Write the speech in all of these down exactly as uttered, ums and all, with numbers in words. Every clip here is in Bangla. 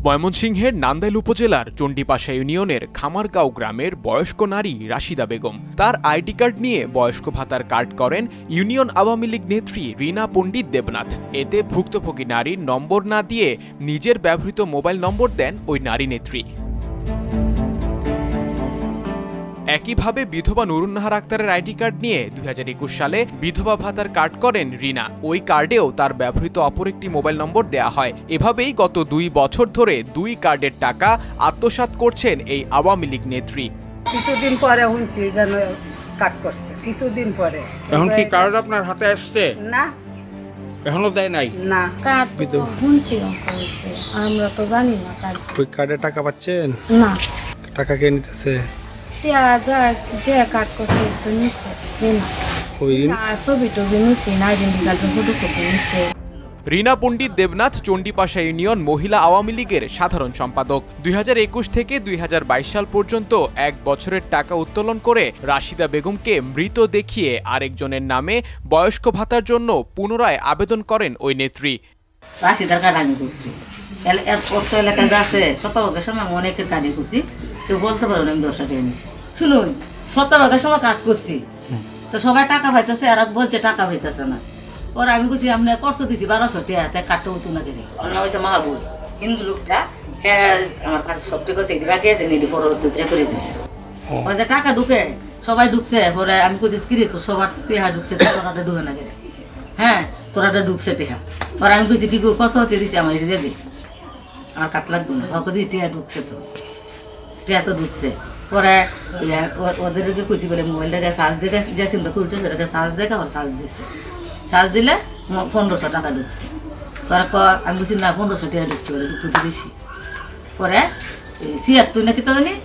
ময়মনসিংহের নান্দাইল উপজেলার চণ্ডীপাশা ইউনিয়নের খামারগাঁও গ্রামের বয়স্ক নারী রাশিদা বেগম তার আইডি কার্ড নিয়ে বয়স্ক ভাতার কার্ড করেন ইউনিয়ন আওয়ামী লীগ নেত্রী রীনা পণ্ডিত দেবনাথ। এতে ভুক্তভোগী নারীর নম্বর না দিয়ে নিজের ব্যবহৃত মোবাইল নম্বর দেন ওই নারী নেত্রী। একইভাবে বিধবা নুরুন্নাহার আক্তারের আইডি কার্ড নিয়ে দুই হাজার একুশ সালে বিধবা ভাতার কার্ড করেন রীনা। ওই কার্ডেও তার ব্যবহৃত অপর একটি মোবাইল নম্বর দেয়া হয়। এভাবেই গত দুই বছর ধরে দুই কার্ডের টাকা আত্মসাৎ করছেন এই আওয়ামী লীগ নেত্রী। কিছুদিন পরে শুনছি যেন কাট করছে, কিছুদিন পরে। এখন কি কার্ড আপনার হাতে আসছে? না, এখনো দেয় নাই। না, কার্ড তো শুনছি কইছে, আমরা তো জানি না কার্ড। ওই কার্ডে টাকা পাচ্ছেন? না। টাকা কে নিতেছে? টিয়া দা যে কার্ড করছে তো নিছে না। ওই ছবি টবি নিছে না, আইডেন্টি কার্ডের ফটো কপি নিছে। রীনা পণ্ডিত দেবনাথ চণ্ডীপাশা ইউনিয়ন মহিলা আওয়ামী লীগের সাধারণ সম্পাদক। দুই হাজার একুশ থেকে দুই হাজার বাইশ সাল পর্যন্ত এক বছরের টাকা উত্তোলন করে রাশিদা বেগমকে মৃত দেখিয়ে আরেকজনের নামে বয়স্ক ভাতার জন্য পুনরায় আবেদন করেন ওই নেত্রী। রাশিদার কার্ড আমি করছি, এলাকায় আছে শতভাগের সময় অনেকের কার্ডে করছি, কেউ বলতে পারো আমি দশ টাকা নিছি। শুনুন, শতভাগের সময় কার্ড করছি তো সবাই টাকা পাইতেছে, আর বলছে টাকা পাইতেছে না। ওরা আমি বলছি আপনি কষ্ট দিছি বারোশো টাকা, তাই কার্ডটা উঠু না করে অন্য হয়েছে মাহাবুল হিন্দু লোকটা আমার কাছে সবটি করছে, এটি বাকি আছে নিটি পরে করে দিচ্ছে। ওই যে টাকা ঢুকে সবাই ঢুকছে, পরে আমি কইছি কিরে তো সবার টেহা ঢুকছে, তোরাটা ঢুকে না করে। হ্যাঁ, তোরাটা ঢুকছে টেহা। পরে আমি কইছি কি কষ্ট হতে দিছি, আমার এটা দে, আমার কাট লাগবে না। ওকে দিয়ে টেহা ঢুকছে, তো টেহা তো ঢুকছে। পরে ওদেরকে কইছি বলে মোবাইলটাকে চার্জ দেখে যে সিমটা তুলছে সেটাকে চার্জ দেখে ওরা চার্জ দিচ্ছে। চার্জ দিলে পনেরোশো টাকা ঢুকছে। পরে আমি বলছি না পনেরোশো টাকা ঢুকছে, বলে ঢুকতে দিয়েছি। পরে ছিয়াত্তর নাকি তো জানি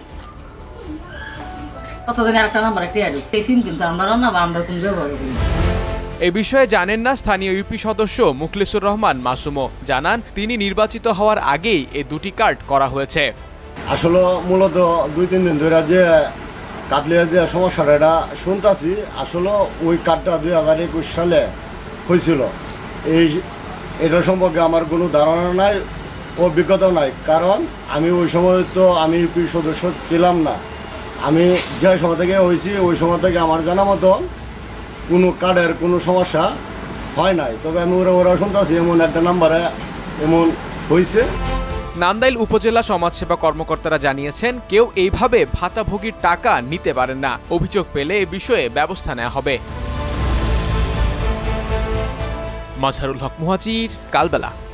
কত জানি আরেকটা নাম্বার টিয়া ঢুকছে। সেই সিম কিন্তু আমরাও না বা আমরা কোনো ব্যবহার করি না। এ বিষয়ে জানেন না স্থানীয় ইউপি সদস্য মুখলেসুর রহমান মাসুমো। জানান তিনি নির্বাচিত হওয়ার আগেই এ দুটি কার্ড করা হয়েছে। আসলে মূলত দুই তিন দিন ধরে যে কাটলিয়া যে সমস্যাটা এটা শুনতেছি, আসলে ওই কার্ডটা দুই হাজার একুশ সালে হয়েছিল। এই এটা সম্পর্কে আমার কোনো ধারণা নাই, অভিজ্ঞতাও নাই, কারণ আমি ওই সময় তো আমি ইউপি সদস্য ছিলাম না। আমি যে সময় থেকে হয়েছি ওই সময় থেকে আমার জানা মতো কোনো কার্ডের কোনো সমস্যা হয় নাই। তবে আমি ওরা ওরা শুনতেছি এমন একটা নাম্বারে এমন হয়েছে। নান্দাইল উপজেলা সমাজসেবা কর্মকর্তারা জানিয়েছেন কেউ এইভাবে ভাতাভোগীর টাকা নিতে পারেন না। অভিযোগ পেলে এ বিষয়ে ব্যবস্থা নেওয়া হবে। মাজহারুল হক মুহাজির, কালবেলা।